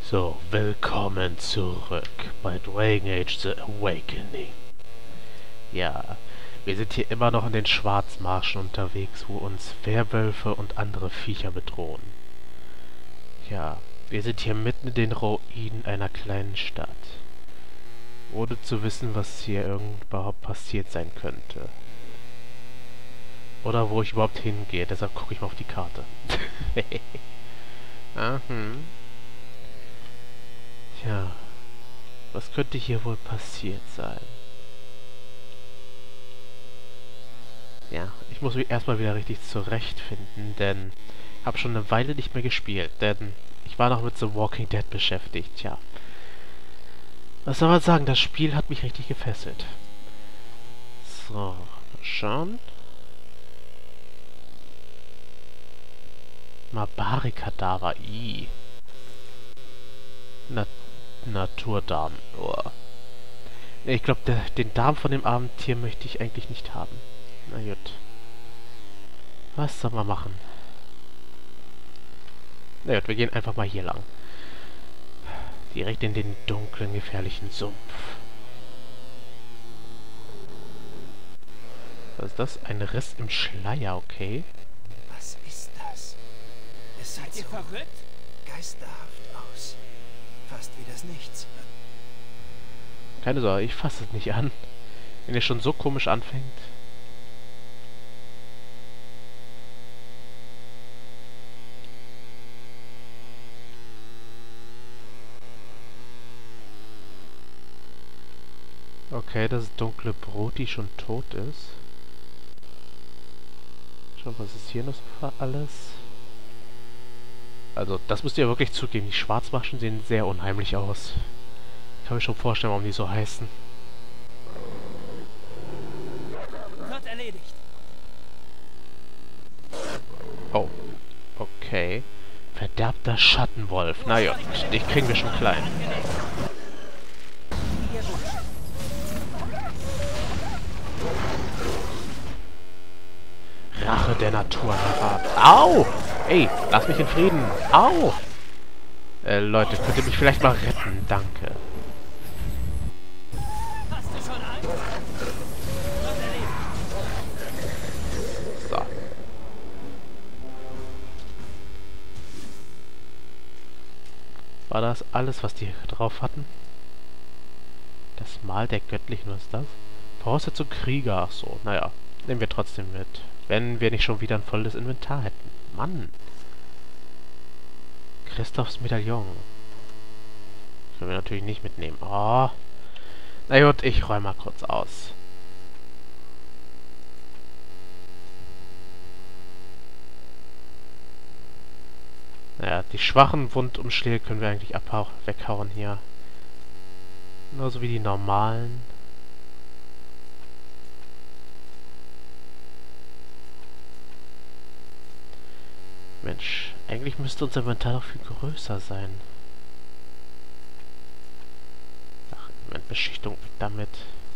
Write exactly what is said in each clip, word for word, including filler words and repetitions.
So, willkommen zurück bei Dragon Age The Awakening. Ja, wir sind hier immer noch in den Schwarzmarschen unterwegs, wo uns Werwölfe und andere Viecher bedrohen. Ja, wir sind hier mitten in den Ruinen einer kleinen Stadt. Ohne zu wissen, was hier überhaupt passiert sein könnte. Oder wo ich überhaupt hingehe, deshalb gucke ich mal auf die Karte. Aha. Tja, was könnte hier wohl passiert sein? Ja, ich muss mich erstmal wieder richtig zurechtfinden, denn ich habe schon eine Weile nicht mehr gespielt, denn ich war noch mit The Walking Dead beschäftigt, tja. Was soll man sagen, das Spiel hat mich richtig gefesselt. So, mal schauen. Mabari-Kadaver, i. Na Naturdarm. Oh. Ich glaube, den Darm von dem armen Tier möchte ich eigentlich nicht haben. Na gut. Was soll man machen? Na gut, wir gehen einfach mal hier lang. Direkt in den dunklen, gefährlichen Sumpf. Was ist das? Ein Riss im Schleier, okay. Was ist das? Es sieht so verrückt? Geisterhaft aus. Fast wie das Nichts. Keine Sorge, ich fasse es nicht an. Wenn er schon so komisch anfängt. Okay, das dunkle Brot, die schon tot ist. Schau, was ist hier noch für alles? Also, das müsst ihr wirklich zugeben. Die Schwarzmaschen sehen sehr unheimlich aus. Ich kann mir schon vorstellen, warum die so heißen. Wird erledigt. Oh. Okay. Verderbter Schattenwolf. Naja, dich kriegen wir schon klein. Rache der Natur heran. Au! Ey, lass mich in Frieden. Au! Äh, Leute, könnt ihr mich vielleicht mal retten? Danke. So. War das alles, was die drauf hatten? Das Mal der Göttlichen, was ist das? Voraussetzung Krieger. Ach so, naja. Nehmen wir trotzdem mit. Wenn wir nicht schon wieder ein volles Inventar hätten. Mann. Christophs Medaillon. Das können wir natürlich nicht mitnehmen. Oh. Na gut, ich räume mal kurz aus. Naja, die schwachen Wundumschläge können wir eigentlich abhauchen, weghauen hier. Genauso wie die normalen. Mensch, eigentlich müsste unser Inventar doch viel größer sein. Ach, Beschichtung weg damit.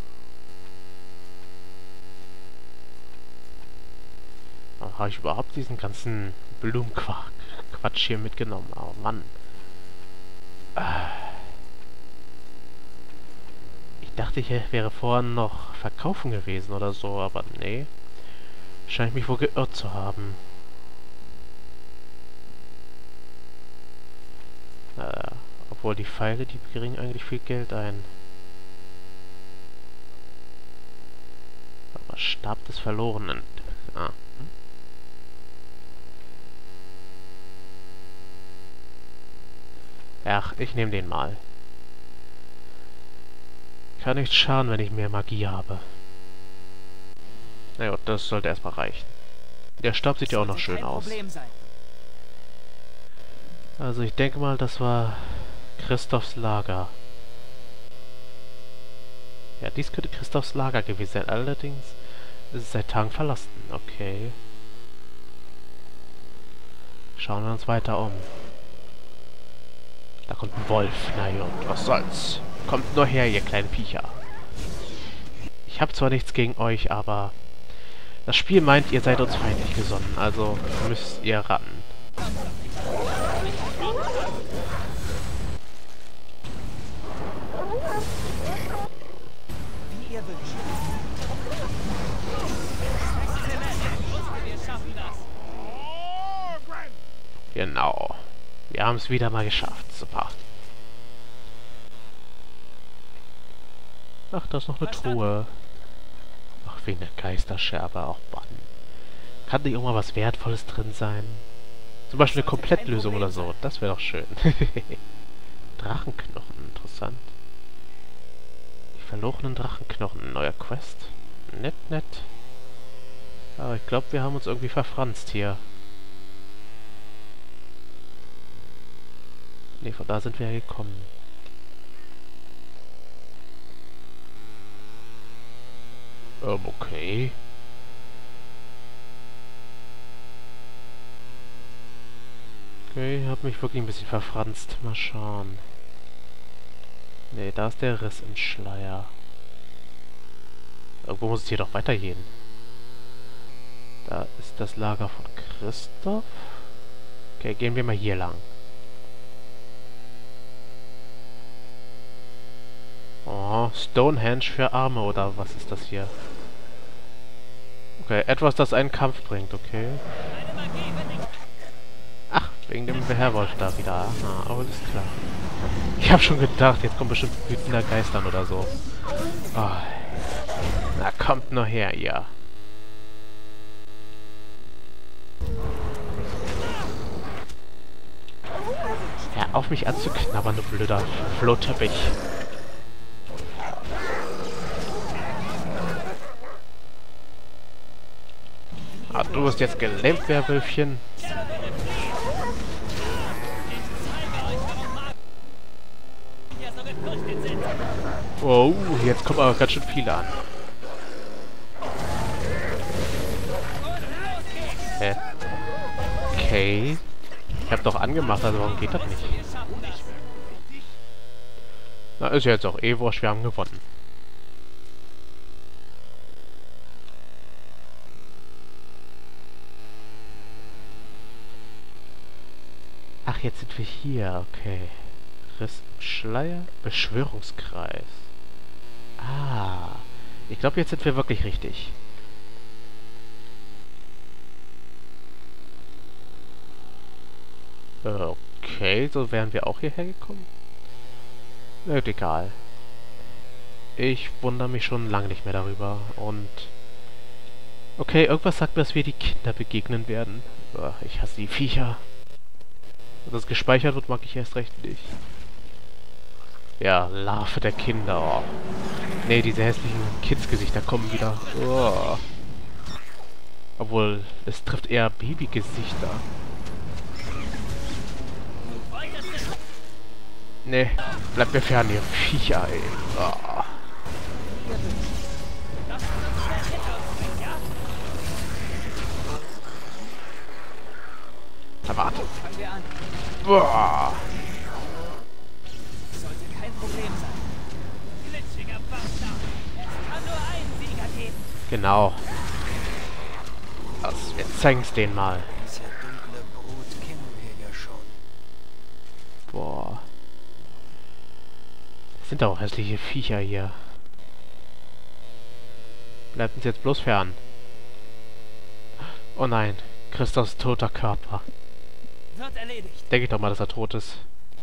Warum habe ich überhaupt diesen ganzen Blumenquatsch hier mitgenommen? Oh Mann. Ich dachte, hier wäre vorhin noch Verkaufen gewesen oder so, aber nee. Scheine ich mich wohl geirrt zu haben. Äh, obwohl die Pfeile, die bringen eigentlich viel Geld ein. Aber Stab des Verlorenen. Ah. Ach, ich nehme den mal. Kann nicht schaden, wenn ich mehr Magie habe. Na gut, das sollte erstmal reichen. Der Stab sieht ja auch noch schön aus. Also ich denke mal, das war Christophs Lager. Ja, dies könnte Christophs Lager gewesen sein. Allerdings ist es seit Tagen verlassen. Okay. Schauen wir uns weiter um. Da kommt ein Wolf. Na ja, was soll's. Kommt nur her, ihr kleinen Viecher. Ich habe zwar nichts gegen euch, aber das Spiel meint, ihr seid uns feindlich gesonnen. Also müsst ihr ran. Wir haben es wieder mal geschafft. Super. Ach, da ist noch eine Truhe. Ach, wegen der Geisterscherbe. Auch Mann. Kann nicht immer was Wertvolles drin sein? Zum Beispiel eine Komplettlösung oder so. Das wäre doch schön. Drachenknochen. Interessant. Die verlorenen Drachenknochen. Neuer Quest. Nett, nett. Aber ich glaube, wir haben uns irgendwie verfranst hier. Ne, von da sind wir ja gekommen. Ähm, okay. Okay, hab mich wirklich ein bisschen verfranst. Mal schauen. Ne, da ist der Riss im Schleier. Irgendwo muss es hier doch weitergehen. Da ist das Lager von Christoph. Okay, gehen wir mal hier lang. Oh, Stonehenge für Arme oder was ist das hier? Okay, etwas, das einen Kampf bringt, okay. Ach, wegen dem Werwolf da wieder. Ah, alles klar. Ich habe schon gedacht, jetzt kommt bestimmt wütender Geist an oder so. Oh. Na, kommt nur her, ihr. Ja, auf mich anzuknabbern, du blöder Flohteppich. Ah, du bist jetzt gelähmt, Werwölfchen. Oh, jetzt kommen aber ganz schön viele an. Hä? Okay. Ich hab doch angemacht, also warum geht das nicht? Na, ist ja jetzt auch eh wurscht, wir haben gewonnen. Ach, jetzt sind wir hier, okay. Riss im Schleier, Beschwörungskreis. Ah, ich glaube, jetzt sind wir wirklich richtig. Okay, so wären wir auch hierher gekommen. Na, egal. Ich wundere mich schon lange nicht mehr darüber. Und... okay, irgendwas sagt mir, dass wir die Kinder begegnen werden. Ich hasse die Viecher. Dass das gespeichert wird, mag ich erst recht nicht. Ja, Larve der Kinder. Oh. Ne, diese hässlichen Kindsgesichter kommen wieder. Oh. Obwohl, es trifft eher Babygesichter. Ne, bleibt mir fern, ihr Viecher, ey. Oh. Na, warte. Boah. Sollte kein Problem sein. Glitschiger Bastard. Es kann nur einen Sieger geben. Genau. Also, jetzt zeigen's denen mal. Diese dunkle Brut kennen wir ja schon. Boah. Das sind auch hässliche Viecher hier. Bleibt uns jetzt bloß fern. Oh nein, Christophs toter Körper. Wird erledigt. Denke ich doch mal, dass er tot ist.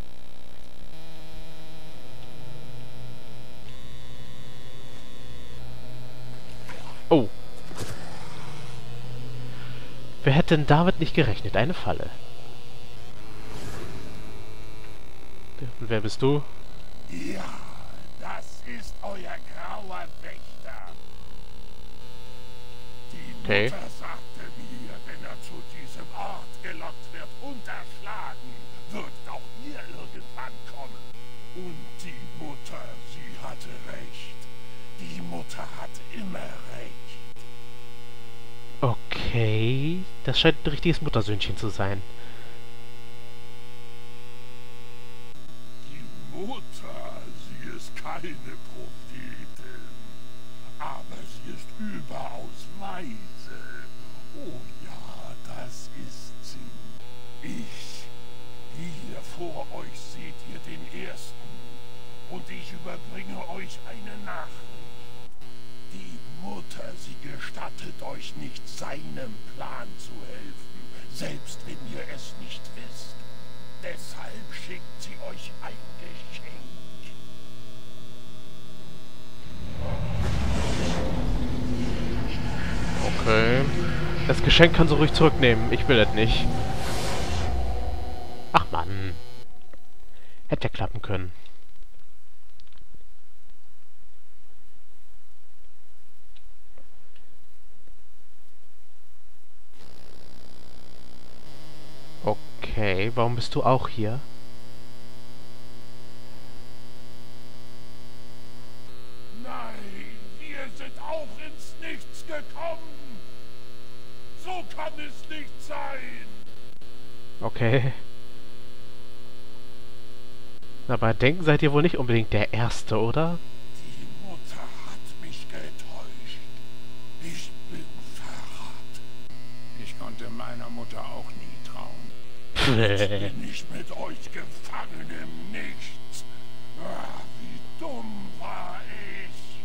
Oh. Wer hätte denn damit nicht gerechnet? Eine Falle. Und wer bist du? Ja, das ist euer grauer Wächter. Die Okay. Mutter sagte mir, wenn er zu diesem Ort gelockt wird und erschlagen, wird auch ihr irgendwann kommen. Und die Mutter, sie hatte recht. Die Mutter hat immer recht. Okay. Das scheint ein richtiges Muttersöhnchen zu sein. Die Mutter, sie ist keine Prophetin, aber sie ist überaus weise. Oh ja, das ist sie. Ich, hier vor euch seht ihr den Ersten, und ich überbringe euch eine Nachricht. Die Mutter, sie gestattet euch nicht, seinem Plan zu helfen, selbst wenn ihr es nicht wisst. Deshalb Das Geschenk kannst du ruhig zurücknehmen. Ich will das nicht. Ach Mann. Hätte ja klappen können. Okay, warum bist du auch hier? Nein, wir sind auch ins Nichts gekommen. So kann es nicht sein. Okay. Na, bei Denken seid ihr wohl nicht unbedingt der Erste, oder? Die Mutter hat mich getäuscht. Ich bin verraten. Ich konnte meiner Mutter auch nie trauen. Jetzt bin ich mit euch gefangen im Nichts. Ah, wie dumm war ich.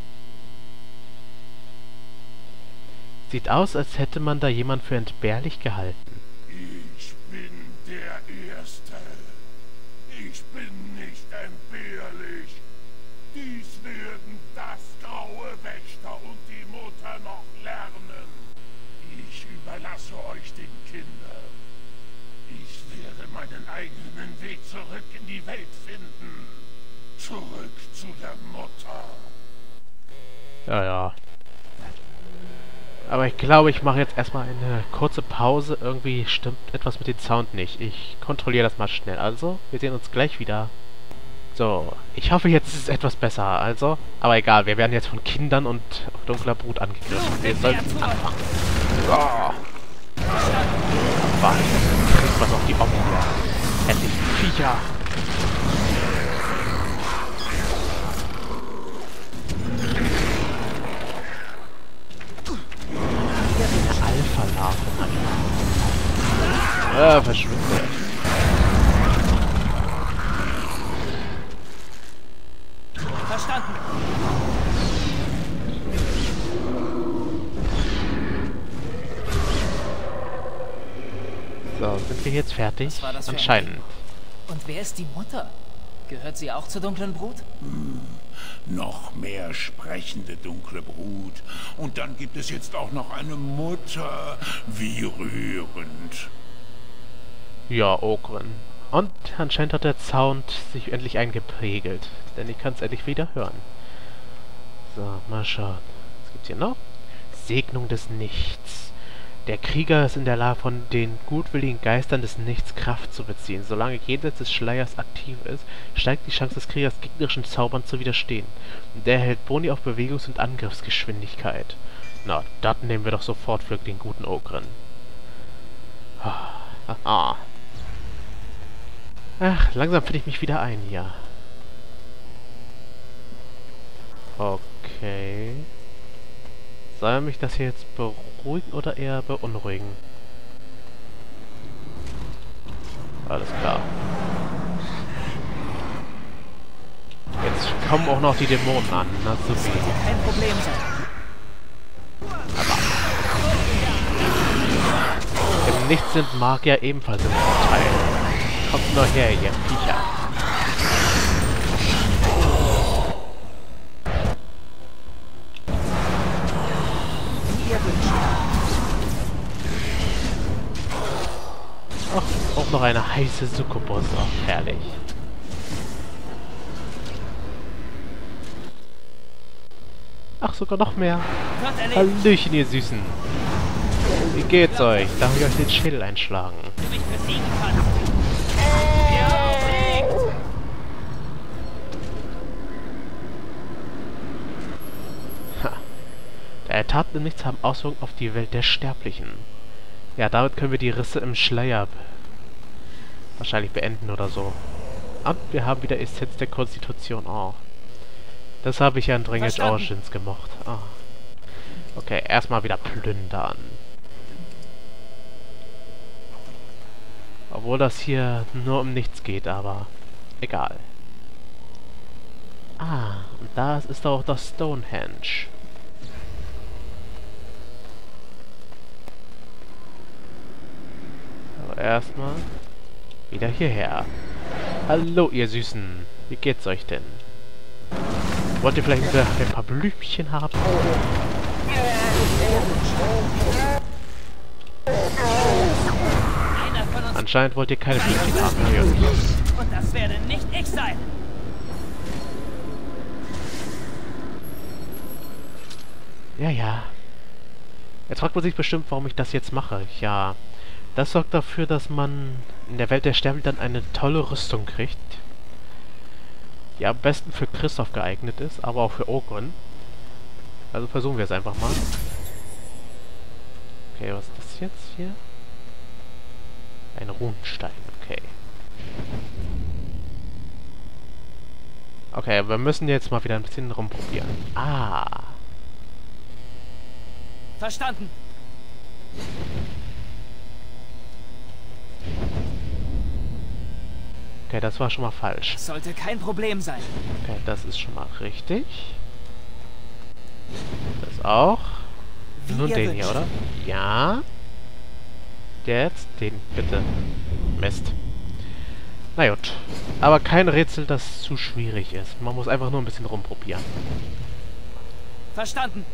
Sieht aus, als hätte man da jemand für entbehrlich gehalten. Ich bin der Erste. Ich bin nicht entbehrlich. Dies werden das graue Wächter und die Mutter noch lernen. Ich überlasse euch den Kindern. Ich werde meinen eigenen Weg zurück in die Welt finden. Zurück zu der Mutter. Ja, ja. Aber ich glaube, ich mache jetzt erstmal eine kurze Pause. Irgendwie stimmt etwas mit dem Sound nicht. Ich kontrolliere das mal schnell. Also, wir sehen uns gleich wieder. So, ich hoffe, jetzt ist es etwas besser. Also, aber egal, wir werden jetzt von Kindern und dunkler Brut angegriffen. Wir sollten anfangen. So. Was? Kriegt was auf die Omme hier. Endlich Viecher. Alpha-Larve, Mann. Ah, verschwinde. Verstanden. So, sind wir jetzt fertig? Was war das für ein Anscheinend. Ding? Und wer ist die Mutter? Gehört sie auch zur dunklen Brut? Hm, noch mehr sprechende dunkle Brut. Und dann gibt es jetzt auch noch eine Mutter. Wie rührend. Ja, Ogren. Und anscheinend hat der Sound sich endlich eingepegelt. Denn ich kann es endlich wieder hören. So, mal schauen. Was gibt's hier noch? Segnung des Nichts. Der Krieger ist in der Lage, von den gutwilligen Geistern des Nichts Kraft zu beziehen. Solange jenseits des Schleiers aktiv ist, steigt die Chance des Kriegers, gegnerischen Zaubern zu widerstehen. Und der erhält Boni auf Bewegungs- und Angriffsgeschwindigkeit. Na, das nehmen wir doch sofort für den guten Ogren. Ah. Ach, langsam finde ich mich wieder ein hier. Okay. Soll mich das hier jetzt beruhigen oder eher beunruhigen? Alles klar. Jetzt kommen auch noch die Dämonen an. Na so Das sollte kein Problem sein. Im Nichts sind Magier ebenfalls im Vorteil. Kommt nur her, ihr Viecher. Ach, auch noch eine heiße Succubus. Ach, herrlich. Ach, sogar noch mehr. Hallöchen, ihr Süßen. Wie geht's euch? Darf ich euch den Schädel einschlagen? Ha. Der Taten im Nichts haben Auswirkungen auf die Welt der Sterblichen. Ja, damit können wir die Risse im Schleier wahrscheinlich beenden oder so. Und wir haben wieder Essenz der Konstitution. Oh. Das habe ich ja in Dragon Age Origins gemocht. Oh. Okay, erstmal wieder plündern. Obwohl das hier nur um nichts geht, aber egal. Ah, und da ist auch das Stonehenge. Aber erstmal wieder hierher. Hallo, ihr Süßen. Wie geht's euch denn? Wollt ihr vielleicht wieder ein paar Blümchen haben? Anscheinend wollt ihr keine Blüten haben. Ja. Und das werde nicht ich sein. Ja, ja. Jetzt fragt man sich bestimmt, warum ich das jetzt mache. Ja, das sorgt dafür, dass man in der Welt der Sterblichen dann eine tolle Rüstung kriegt. Die am besten für Christoph geeignet ist, aber auch für Ogren. Also versuchen wir es einfach mal. Okay, was ist das jetzt hier? Ein Runenstein, okay. Okay, wir müssen jetzt mal wieder ein bisschen rumprobieren. Ah. Verstanden. Okay, das war schon mal falsch. Sollte kein Problem sein. Okay, das ist schon mal richtig. Das auch. Wie Nun ihr den wünscht. hier, oder? Ja. Jetzt den, bitte. Mist. Na gut. Aber kein Rätsel, das zu schwierig ist. Man muss einfach nur ein bisschen rumprobieren. Verstanden.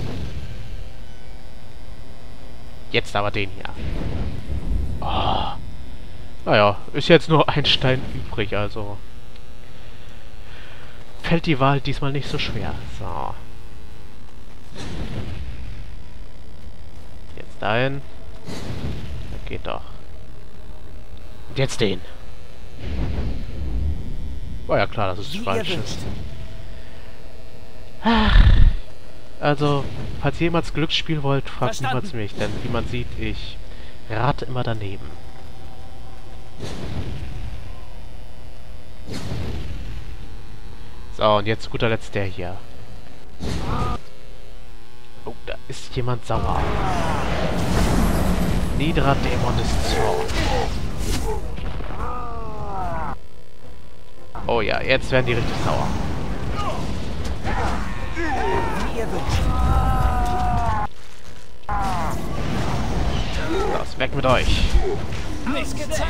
Jetzt aber den hier. Oh. Naja, ist jetzt nur ein Stein übrig, also fällt die Wahl diesmal nicht so schwer. So. Jetzt dahin. Das geht doch. Und jetzt den. War ja klar, dass es Wie falsch ihr ist. wünscht. Also, falls ihr jemals Glück spielen wollt, fragt Verstanden. niemals mich, denn wie man sieht, ich rate immer daneben. So, und jetzt zu guter Letzt der hier. Oh, da ist jemand sauer. Niedrer Dämon des Zorns. Oh ja, jetzt werden die richtig sauer. Wie ihr wünscht. Los, weg mit euch. Ausgezeichnet.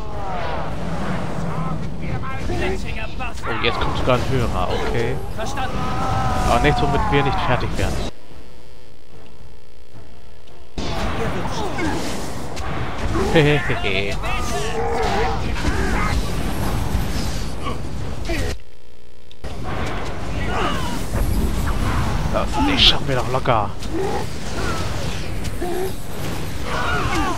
Glitschiger Bastard. Oh, jetzt kommt sogar ein höherer, okay. Verstanden. Aber nichts, womit wir nicht fertig werden. Wie ihr wünscht. Hehehehe. Das, die schaffen wir doch locker.